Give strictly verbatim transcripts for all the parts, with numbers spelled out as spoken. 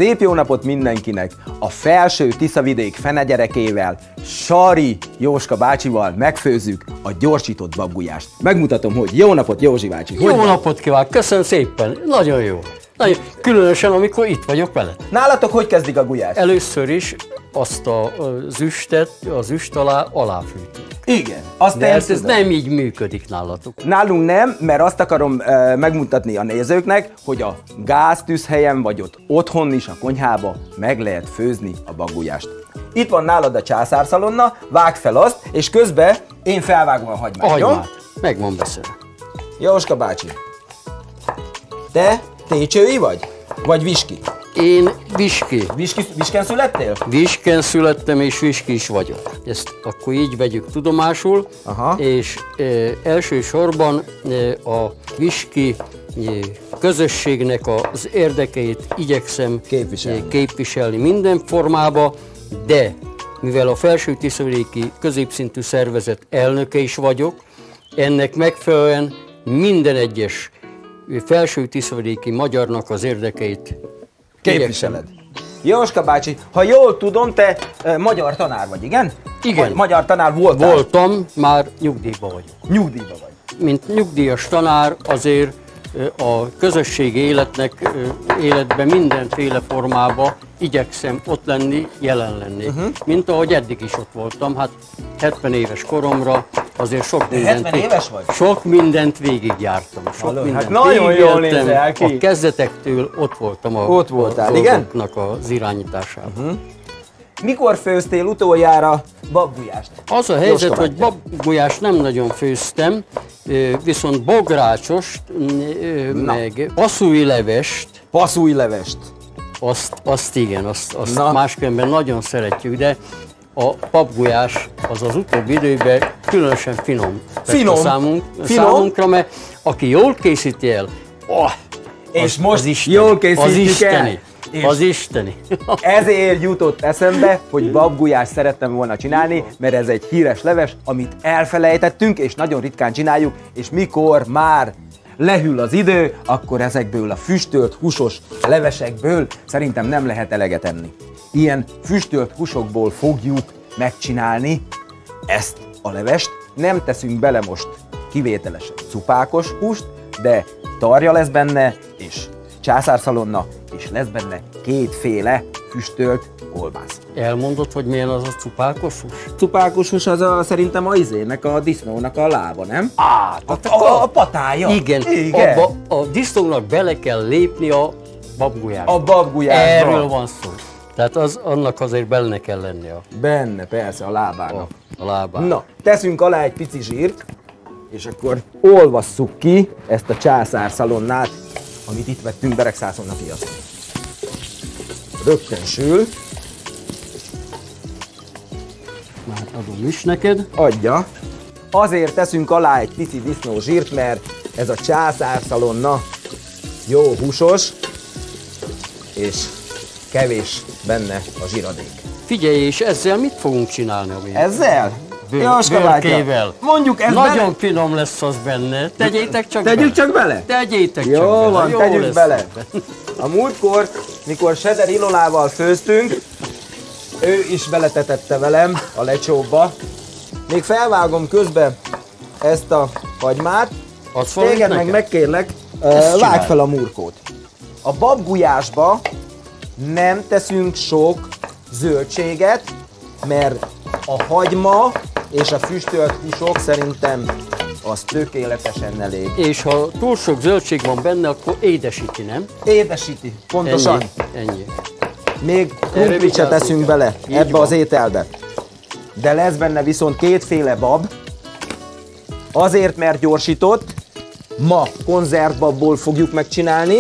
Szép jó napot mindenkinek! A Felső Tiszavidék fenegyerekével, Sari Jóska bácsival megfőzzük a gyorsított babgulyást. Megmutatom, hogy jó napot, Józsi bácsi! Jó van? Napot kívánok! Köszönöm szépen! Nagyon jó! Nagyon, különösen, amikor itt vagyok veled. Nálatok hogy kezdik a gulyás? Először is azt a, az üstet, az üst alá aláfűtjük. Igen, azt De ez, ez nem így működik nálatok. Nálunk nem, mert azt akarom e, megmutatni a nézőknek, hogy a gáztűzhelyen vagy ott otthon is a konyhába meg lehet főzni a babgulyást. Itt van nálad a császárszalonna, vágd fel azt, és közben én felvágom a hagymát, A jó? hagymát. Meg van beszélve. Jóska bácsi, te técsői vagy? Vagy viski? Én viski. Viski visken születtél? Visken születtem és viski is vagyok. Ezt akkor így vegyük tudomásul. Aha. És e, elsősorban e, a viski e, közösségnek az érdekeit igyekszem Képviselni. e, képviselni minden formába, de mivel a Felső Tiszavidéki középszintű szervezet elnöke is vagyok, ennek megfelelően minden egyes felső tiszavidéki magyarnak az érdekeit Képviseled. Jóska bácsi, ha jól tudom, te e, magyar tanár vagy, igen? Igen. Vagy magyar tanár voltál? Voltam, már nyugdíjban vagyok. Nyugdíjban vagy. Mint nyugdíjas tanár azért a közösségi életnek, életben mindenféle formában igyekszem ott lenni, jelen lenni. Uh-huh. Mint ahogy eddig is ott voltam, hát hetven éves koromra azért sok mindent, hetven éves vagy? Sok mindent végigjártam. Sok Halló, mindent hát nagyon jól nézel ki. A kezdetektől ott voltam a, ott voltál, a igen? dolgoknak az irányításában. Uh-huh. Mikor főztél utoljára babgulyást? Az a helyzet, hogy babgulyást nem nagyon főztem, viszont bográcsost, meg passzújlevest. Passzújlevest. Azt, azt igen, azt, azt másképpen nagyon szeretjük, de a babgulyás az az utóbbi időben különösen finom. Finom? A számunk, finom? Számunkra, mert aki jól készíti el, oh, és az, most az isteni, jól készítjük az isteni, el. És az isteni. ezért jutott eszembe, hogy babgulyást szerettem volna csinálni, mert ez egy híres leves, amit elfelejtettünk, és nagyon ritkán csináljuk, és mikor már lehűl az idő, akkor ezekből a füstölt húsos levesekből szerintem nem lehet eleget enni. Ilyen füstölt húsokból fogjuk megcsinálni ezt a levest. Nem teszünk bele most kivételesen cupákos húst, de tarja lesz benne, és császárszalonna, és lesz benne kétféle füstölt kolbász. Elmondod, hogy milyen az a cupákos hús? Cupákos hús az a, szerintem a izének, a disznónak a lába, nem? Á, a, a, a patája. Igen, Igen. Abba a disznónak bele kell lépni a babgulyásba. A babgulyásba. Erről van szó. Tehát az, annak azért benne kell lenni a... Benne, persze, a lábának. A, a lábának. Na, teszünk alá egy pici zsírt, és akkor olvasszuk ki ezt a császárszalonnát, amit itt vettünk Beregszászon a piacon. Rögtön sül. Már adom is neked. Adja. Azért teszünk alá egy pici disznó zsírt, mert ez a császárszalonna jó húsos, és kevés benne a zsíradék. Figyelj, és ezzel mit fogunk csinálni? Ami ezzel? Bőr, Jóska bátya. Mondjuk ez nagyon bele... finom lesz az benne. Tegyétek csak Tegyük bele. csak bele? Tegyétek jó csak bele. van, Jó tegyük lesz bele. A múltkor, mikor Seder Ilonával főztünk, ő is beletetette velem a lecsóba. Még felvágom közben ezt a hagymát. Téged meg megkérlek, uh, vágj fel a murkót. A babgulyásba nem teszünk sok zöldséget, mert a hagyma és a füstölt húsok szerintem az tökéletesen elég. És ha túl sok zöldség van benne, akkor édesíti, nem? Édesíti, pontosan. Ennyi. Ennyi. Még krumplit se teszünk bele így ebbe van. Az ételbe. De lesz benne viszont kétféle bab. Azért, mert gyorsított. Ma konzervbabból fogjuk megcsinálni.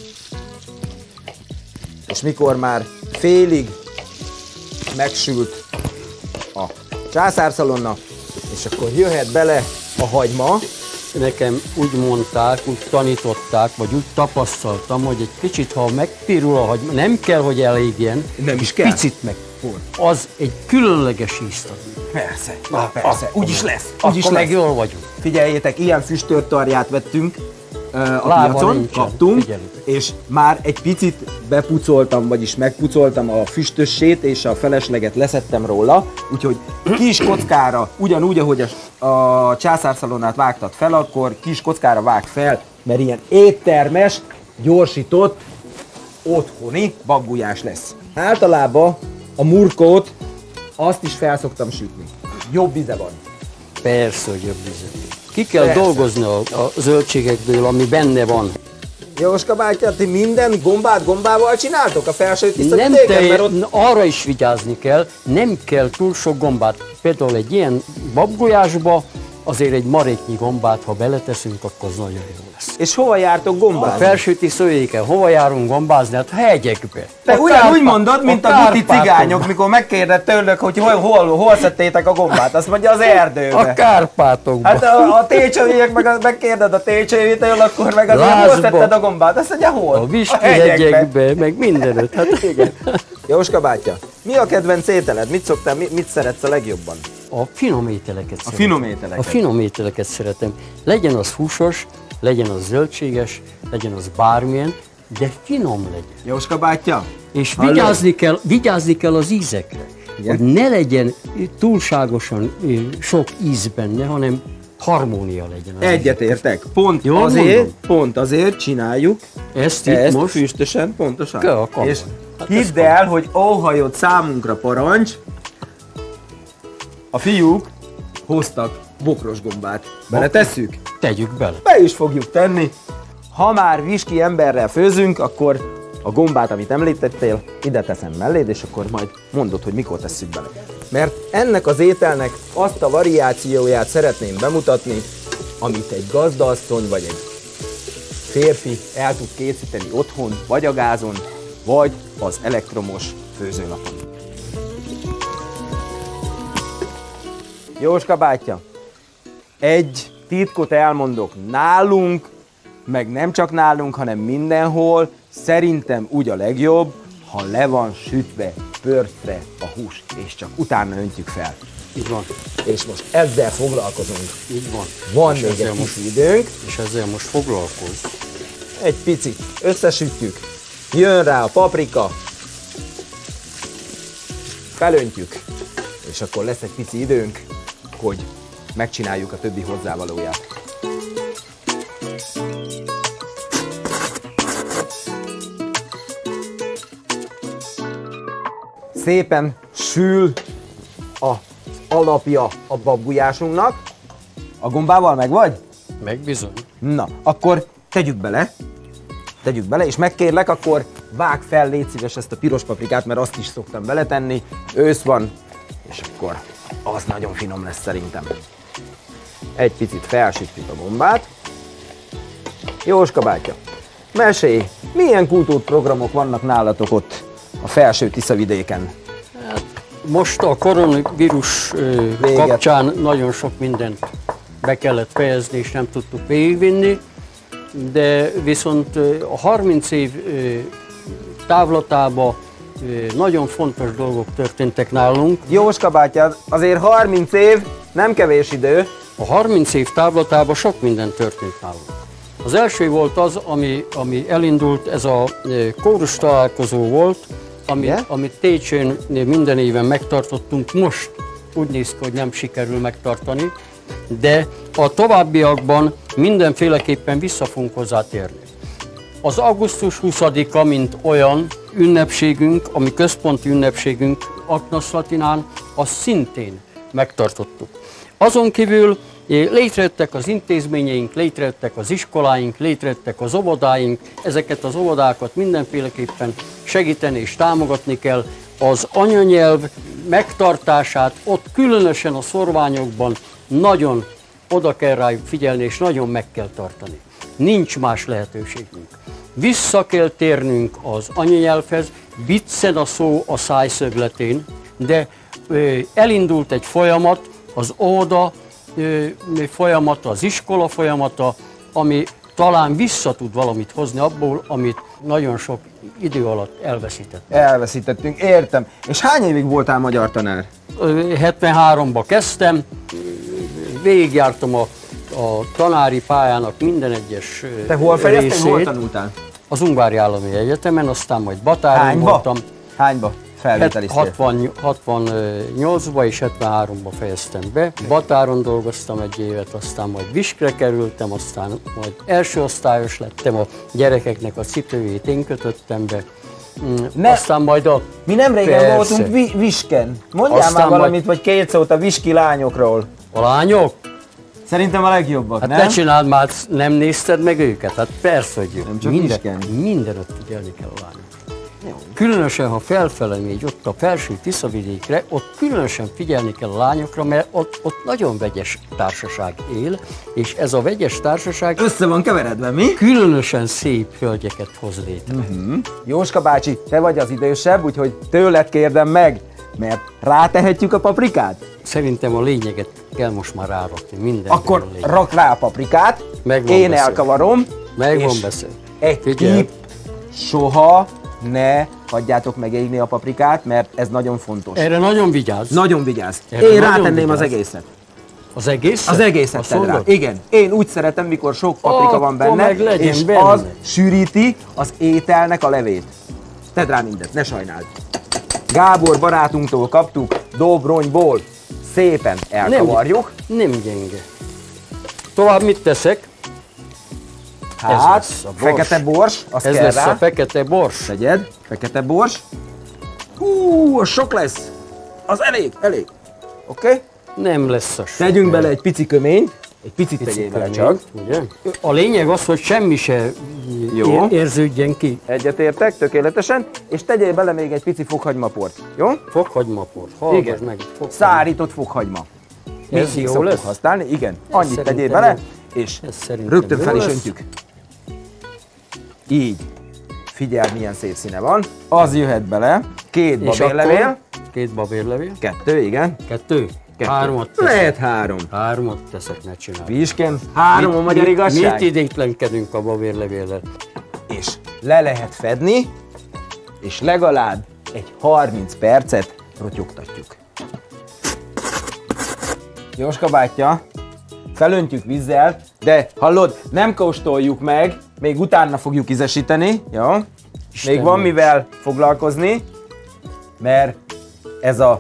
És mikor már félig megsült a császárszalonna, és akkor jöhet bele a hagyma. Nekem úgy mondták, úgy tanították, vagy úgy tapasztaltam, hogy egy kicsit, ha megpirul a hagyma, nem kell, hogy elégjen, nem is kell. Picit meg. Az egy különleges ízt ad. Persze, na, persze, úgy is lesz. Úgy is meg jól vagyunk. Figyeljétek, ilyen füstölt tarját vettünk, a Lába piacon, nincsen, kaptunk, figyelj. és már egy picit bepucoltam, vagyis megpucoltam a füstössét, és a felesleget leszettem róla, úgyhogy kis kockára, ugyanúgy, ahogy a, a császárszalonnát vágtad fel, akkor kis kockára vág fel, mert ilyen éttermes, gyorsított, otthoni babgulyás lesz. Általában a murkót azt is fel szoktam sütni. Jobb íze van. Persze, hogy jobb íze. Ki kell Persze. dolgozni a, a zöldségekből, ami benne van. Jóska bátyja, ti minden gombát gombával csináltok a felső Nem tisztavidéken? Mert ott... te, arra is vigyázni kell, nem kell túl sok gombát. Például egy ilyen babgulyásba azért egy maréknyi gombát, ha beleteszünk, akkor az nagyon jó lesz. És hova jártok A gombázni? felsőti szőjéken hova járunk gombázni? Hát a hegyekbe. Te A ugyan Kárpát- úgy mondod, mint a, a buti Kárpáton. cigányok, mikor megkérdett tőlük, hogy hol, hol, hol szedtétek a gombát. Azt mondja, az erdőbe. A Kárpátokban. Hát a, a técsőjek, meg a, megkérded a técsőjétől, akkor meg azért hol Lázba. szedted a gombát? Azt mondja, hol? A Visti hegyekbe, meg mindenütt. Hát igen. Jóska bátya, mi a kedvenc ételed? Mit szoktál, mit, mit szeretsz a legjobban? A finom ételeket A szeretem. finom ételeket. A finom ételeket szeretem. Legyen az húsos, legyen az zöldséges, legyen az bármilyen, de finom legyen. Jóska bátya? És Hallod? vigyázni kell, vigyázni kell az ízekre. Igen. Hogy ne legyen túlságosan ö, sok íz benne, hanem harmónia legyen. Az Egyetértek. Pont Jól azért, mondom? pont azért csináljuk ízek. Ezt itt ezt most füstösen, pontosan. Kell a kamon. És Hát hidd el, hogy óhajott számunkra parancs, a fiúk hoztak bokros gombát. Beletesszük? tegyük bele. Be is fogjuk tenni. Ha már whisky emberrel főzünk, akkor a gombát, amit említettél, ide teszem melléd, és akkor majd mondod, hogy mikor tesszük bele. Mert ennek az ételnek azt a variációját szeretném bemutatni, amit egy gazdaasszony vagy egy férfi el tud készíteni otthon, vagy a gázon, vagy az elektromos főzőlapon. Jóska bátya, egy titkot elmondok nálunk, meg nem csak nálunk, hanem mindenhol, szerintem úgy a legjobb, ha le van sütve, pörtve a hús, és csak utána öntjük fel. Így van. És most ezzel foglalkozunk. Így van. Van És még ezzel egy most, kis időnk, és ezzel most foglalkozz. egy picit összesütjük, jön rá a paprika, felöntjük, és akkor lesz egy pici időnk, hogy megcsináljuk a többi hozzávalóját. Szépen sül az alapja a babgulyásunknak. A gombával meg vagy? Meg bizony. Na, akkor tegyük bele, tegyük bele, és megkérlek, akkor vág fel, légy szíves ezt a piros paprikát, mert azt is szoktam beletenni. Ősz van, és akkor az nagyon finom lesz szerintem. Egy picit felsütjük a gombát. Jóska bátya, mesélj, milyen kultúrprogramok vannak nálatok ott a felső Tiszavidéken? Most a koronavírus ö, Véget. kapcsán nagyon sok mindent be kellett fejezni, és nem tudtuk végigvinni, de viszont ö, a harminc év ö, távlatában ö, nagyon fontos dolgok történtek nálunk. Jóska bátya, azért harminc év, nem kevés idő. A harminc év távlatában sok minden történt nálunk. Az első volt az, ami, ami elindult, ez a ö, kórus találkozó volt, amit, Igen? amit Técsén minden éven megtartottunk, most úgy néz ki, hogy nem sikerül megtartani, de a továbbiakban mindenféleképpen vissza fogunk hozzátérni. Az augusztus huszadika, mint olyan ünnepségünk, ami központi ünnepségünk Agnes Latinán, azt szintén megtartottuk. Azon kívül létrejöttek az intézményeink, létrejöttek az iskoláink, létrejöttek az óvodáink, ezeket az óvodákat mindenféleképpen segíteni és támogatni kell. Az anyanyelv megtartását ott különösen a szorványokban nagyon oda kell rájuk figyelni, és nagyon meg kell tartani. Nincs más lehetőségünk. Vissza kell térnünk az anyanyelvhez, viccen a szó a szájszögletén, de ö, elindult egy folyamat, az óvoda ö, folyamata, az iskola folyamata, ami talán vissza tud valamit hozni abból, amit nagyon sok idő alatt elveszített. Elveszítettünk, értem. És hány évig voltál magyar tanár? hetvenháromba kezdtem, végigjártam a a tanári pályának minden egyes Te hol fejeztél, részét. hol tanultál? Az Ungvári Állami Egyetemen, aztán majd Batáron Hányba? voltam. Hányba felvételiztél? hatvannyolcban és hetvenháromban fejeztem be. Batáron dolgoztam egy évet, aztán majd Viskre kerültem, aztán majd első osztályos lettem, a gyerekeknek a cipőjét én kötöttem be. Ne. Aztán majd a... Mi nem régen Persze. voltunk vi Visken. Mondjál Aztán már majd- valamit, vagy két szót a viski lányokról. A lányok? Szerintem a legjobbak, Hát nem? ne csináld már, nem nézted meg őket? Hát persze, hogy Nem csak minden, Visken. mindenet figyelni kell a lányok. Különösen, ha felfele mégy ott a felső Tiszavidékre, ott különösen figyelni kell a lányokra, mert ott, ott nagyon vegyes társaság él, és ez a vegyes társaság Össze van keveredve, mi? különösen szép hölgyeket hoz létre. Mm. Jóska bácsi, te vagy az idősebb, úgyhogy tőled kérdem meg, mert rátehetjük a paprikát? Szerintem a lényeget kell most már rárakni, minden. Akkor rak rá a paprikát, Meg van én beszélve. elkavarom, Meg van és beszélve. egy Figyelj. tipp, soha ne hagyjátok megégni a paprikát, mert ez nagyon fontos. Erre nagyon vigyázz. Nagyon vigyázz. Erre Én nagyon rátenném az vigyázz. egészet. Az egész? Az egészet Azt tedd rá. mondod? Igen. Én úgy szeretem, mikor sok paprika Akkor van benne, meg legyen és benne. az sűríti az ételnek a levét. Tedd rá mindet, ne sajnáld. Gábor barátunktól kaptuk, Dobronyból. Szépen elkavarjuk. Nem, nem gyenge. Tovább mit teszek? ez Hát, lesz a bors. fekete bors, az Ez kell lesz rá. a fekete bors. Tegyed, fekete bors. Hú, az sok lesz. Az elég, elég. Oké? Okay? Nem lesz a sok. Tegyünk bele egy pici köményt. Egy picit tegyél bele csak. Ugye? A lényeg az, hogy semmi se Jó. ér- érződjen ki. Egyetértek, tökéletesen. És tegyél bele még egy pici fokhagymaport. Jó? Fokhagymaport. Igen. Hallgass meg. Fokhagyma. Szárított fokhagyma. Ez Mindig jó szoktuk lesz? használni, igen. Annyit szerintem tegyél bele, jó. és Ez szerintem rögtön jó fel is lesz. öntjük. Így. Figyeld, milyen szép színe van. Az jöhet bele. Két És babérlevél. akkor két babérlevél. Kettő, igen. Kettő. Kettő. Hármat teszek. Lehet három. Hármat teszek, ne csinálj. Visken, három a magyar igazság. Mit idétlenkedünk a babérlevéllel? És le lehet fedni, és legalább egy harminc percet rotyogtatjuk. Jóska bátyja, felöntjük vízzel, de hallod, nem kóstoljuk meg, még utána fogjuk ízesíteni, jó? Még Istenem. van mivel foglalkozni, mert ez a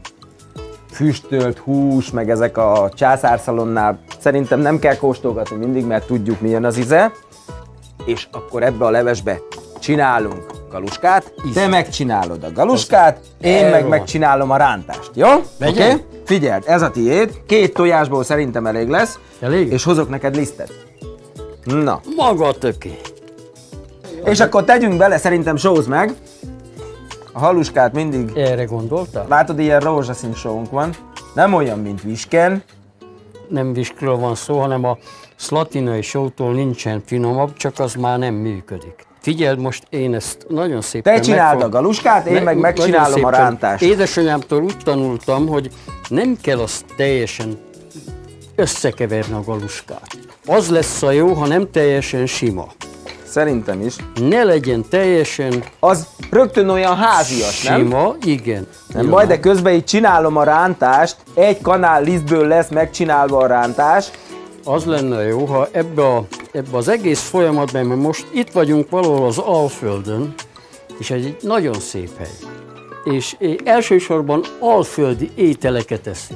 füstölt hús, meg ezek a császárszalonnál szerintem nem kell kóstolgatni mindig, mert tudjuk milyen az íze. És akkor ebbe a levesbe csinálunk galuskát, te megcsinálod a galuskát, én erről meg van. megcsinálom a rántást, jó? Oké? Legyen. Okay? Figyeld, ez a tiéd, két tojásból szerintem elég lesz, Elég? és hozok neked lisztet. Na, Maga a töké. és akkor tegyünk bele, szerintem sózd meg. A haluskát mindig, Erre gondoltál? látod, ilyen rózsaszín sónk van, nem olyan, mint Visken. Nem viskről van szó, hanem a szlatinai sótól nincsen finomabb, csak az már nem működik. Figyeld, most én ezt nagyon szépen Te csináld megfog- a galuskát, én Me- meg nagyon megcsinálom a szépen. rántást. Édesanyámtól úgy tanultam, hogy nem kell azt teljesen összekeverni a galuskát. Az lesz a jó, ha nem teljesen sima. Szerintem is. Ne legyen teljesen Az rögtön olyan házias, nem? sima, igen. Nem Jó. baj, de közben így csinálom a rántást, egy kanál lisztből lesz megcsinálva a rántás. Az lenne jó, ha ebbe, a, ebbe az egész folyamatban, mert most itt vagyunk valahol az Alföldön, és ez egy nagyon szép hely. És eh, elsősorban alföldi ételeket eszünk.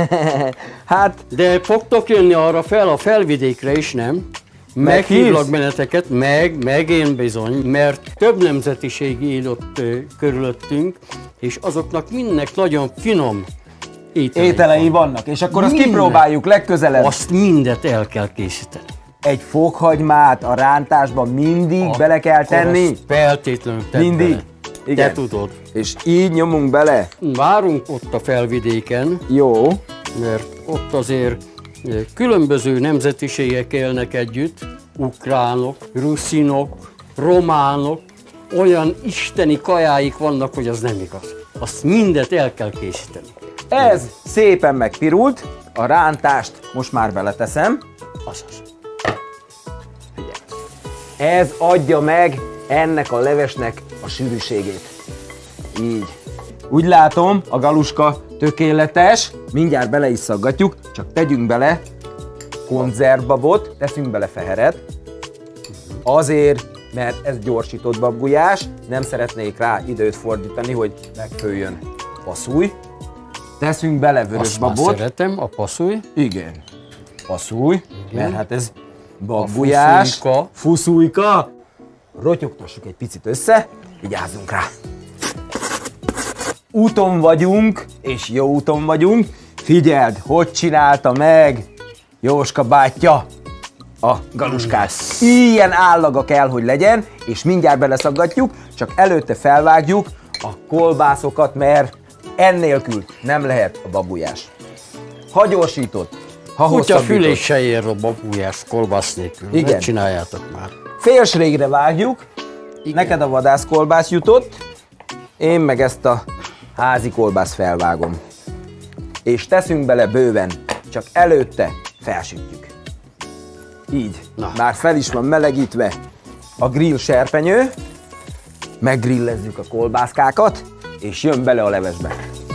Hát, De fogtok jönni arra fel, a felvidékre is, nem? Meghívlak Meghívsz? benneteket, meg, meg én bizony, mert több nemzetiség él ott ö, körülöttünk, és azoknak mindnek nagyon finom ételei, ételei van. vannak, és akkor azt Minden. kipróbáljuk legközelebb. Azt mindet el kell készíteni. Egy fokhagymát a rántásba mindig A- bele kell Akkor tenni. azt feltétlenül tedd Mindig. bele. Igen. Te tudod. És így nyomunk bele. Várunk ott a felvidéken, Jó. mert ott azért eh, különböző nemzetiségek élnek együtt, ukránok, ruszinok, románok, olyan isteni kajáik vannak, hogy az nem igaz. Azt mindet el kell készíteni. Ez szépen megpirult, a rántást most már beleteszem. Azaz. Ez adja meg ennek a levesnek a sűrűségét. Így. Úgy látom, a galuska tökéletes, mindjárt bele is szaggatjuk, csak tegyünk bele konzervbabot, teszünk bele feheret, azért, mert ez gyorsított babgulyás, nem szeretnék rá időt fordítani, hogy megfőjön passzúj. Teszünk bele vörösbabot. Azt már szeretem, a passzúj. Igen, passzúj, mert hát ez babgulyás. Fuszújka. Fuszújka. Rotyogtassuk egy picit össze, vigyázzunk rá. Úton vagyunk, és jó úton vagyunk. Figyeld, hogy csinálta meg Jóska bátyja a galuskát. Ilyen állaga kell, hogy legyen, és mindjárt beleszaggatjuk, csak előtte felvágjuk a kolbászokat, mert ennélkül nem lehet a babgulyás. Ha gyorsított, ha Kutya fülés hosszabbított. se ér a babgulyás kolbász nélkül. Igen. Ne csináljátok már. Félsrégre vágjuk, Igen. neked a vadászkolbász jutott, én meg ezt a házi kolbászt felvágom. És teszünk bele bőven, csak előtte felsütjük. Így, Na. már fel is van melegítve a grill serpenyő, meggrillezzük a kolbászkákat, és jön bele a levesbe.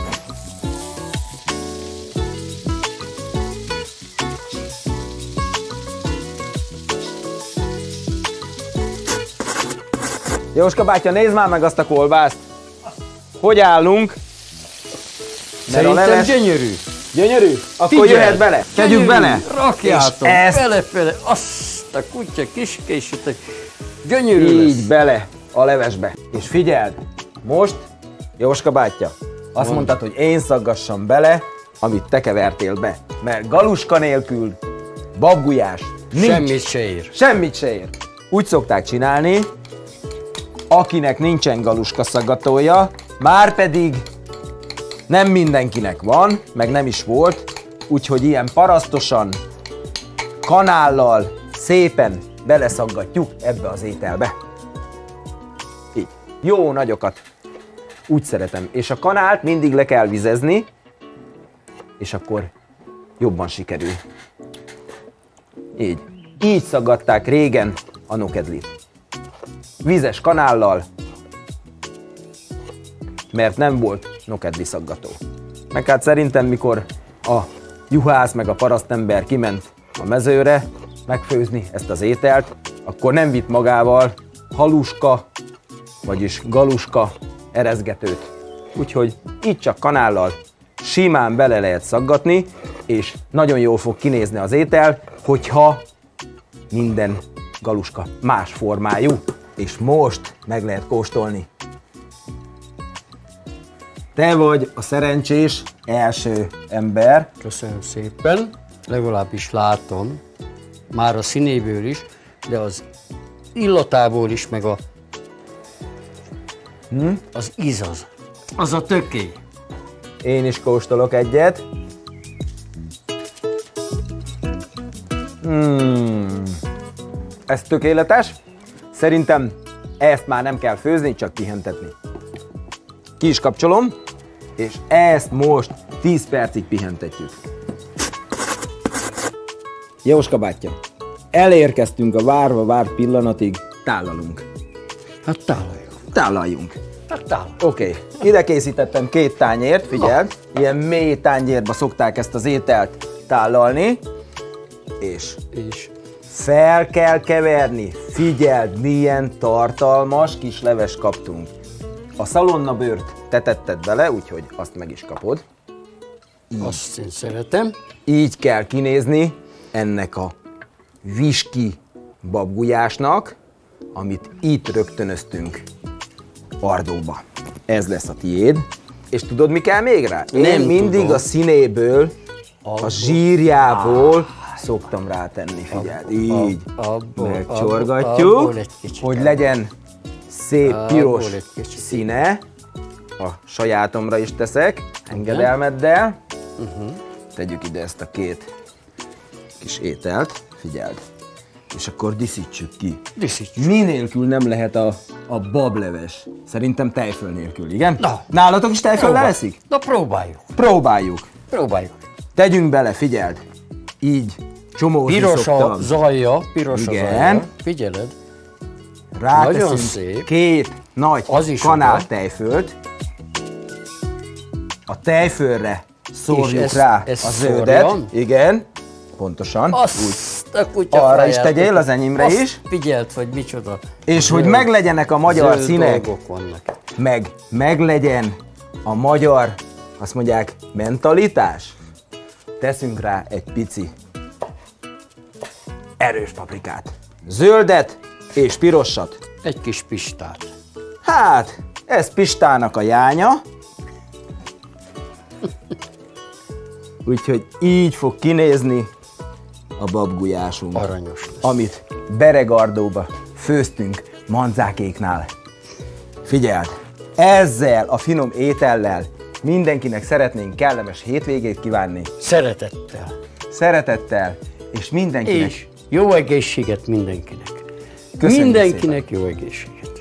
Jóska bátya, nézd már meg azt a kolbászt! Hogy állunk? Mert a Szerintem leves... gyönyörű. Gyönyörű? Akkor Figyeld, jöhet bele? Tegyük gyönyörű. bele? Rakjátok, És ezt belefele. Azt a kutya kiskésítek. Gyönyörű így lesz. bele a levesbe. És figyeld, most Jóska bátya, azt Mond. mondtad, hogy én szaggassam bele, amit te kevertél be. Mert galuska nélkül babgulyás nincs. Semmit se ér. Semmit se ér. Úgy szokták csinálni, akinek nincsen galuska szaggatója, már pedig nem mindenkinek van, meg nem is volt, úgyhogy ilyen parasztosan, kanállal szépen beleszaggatjuk ebbe az ételbe. Így. Jó nagyokat. Úgy szeretem. És a kanált mindig le kell vizezni, és akkor jobban sikerül. Így. Így szaggatták régen a nokedlit. Vizes kanállal, mert nem volt nokedli szaggató. Meg hát szerintem, mikor a juhász meg a parasztember kiment a mezőre megfőzni ezt az ételt, akkor nem vitt magával haluska, vagyis galuska erezgetőt. Úgyhogy így csak kanállal simán bele lehet szaggatni, és nagyon jól fog kinézni az étel, hogyha minden galuska más formájú, és most meg lehet kóstolni. Te vagy a szerencsés első ember. Köszönöm szépen. Legalábbis látom, már a színéből is, de az illatából is, meg a, Hm? az íz az. Az a töké. Én is kóstolok egyet. Hmm. Ez tökéletes. Szerintem ezt már nem kell főzni, csak pihentetni. Ki is kapcsolom, és ezt most tíz percig pihentetjük. Jóska bátyja, elérkeztünk a várva várt pillanatig, tálalunk. Hát tálaljuk. Tálaljunk. Hát tálaljuk. Oké, okay. Ide készítettem két tányért, figyeld, ilyen mély tányérba szokták ezt az ételt tálalni, és És fel kell keverni. Figyeld, milyen tartalmas kis leves kaptunk. A szalonnabőrt te tetted bele, úgyhogy azt meg is kapod. azt én szeretem. Így kell kinézni ennek a viski babgulyásnak, amit itt rögtönöztünk Ardóba. Ez lesz a tiéd. És tudod, mi kell még rá? Én Nem mindig tudom. a színéből, a Abból. zsírjából szoktam rátenni, figyeld. Így abból, megcsorgatjuk, abból egy kicsit. hogy legyen szép Abból piros egy kicsit. színe. A sajátomra is teszek, engedelmeddel. Uh-huh. Tegyük ide ezt a két kis ételt, figyeld. És akkor diszítsük ki. Diszítsük. Mi nélkül nem lehet a, a bableves? Szerintem tejföl nélkül, igen? Na. Nálatok is tejföllel eszik? Na próbáljuk. Próbáljuk. Próbáljuk. Tegyünk bele, figyeld. Így, csomózni Piros szoktam. a zaja, piros Igen. a zaja. Figyeled. Ráteszünk Nagyon szép. két nagy Az is kanál oda. tejfölt. A tejfölre szórjuk ezt- rá ezt a zöldet. szórjam? Igen. pontosan. Azt a kutya Arra is fejet. tegyél, az enyémre Azt is. Figyelt, hogy micsoda. És zöld, hogy meglegyenek a magyar zöld színek, dolgok vannak. meg meglegyen a magyar, azt mondják, mentalitás, teszünk rá egy pici erős paprikát. Zöldet és pirosat. Egy kis pistát. Hát, ez Pistának a jánya. Úgyhogy így fog kinézni a babgulyásunk, Aranyos lesz. amit Beregardóba főztünk Manzákéknál. Figyeld, ezzel a finom étellel mindenkinek szeretnénk kellemes hétvégét kívánni. Szeretettel. Szeretettel, és mindenkinek És jó egészséget mindenkinek. Köszönjük Mindenkinek jó egészséget.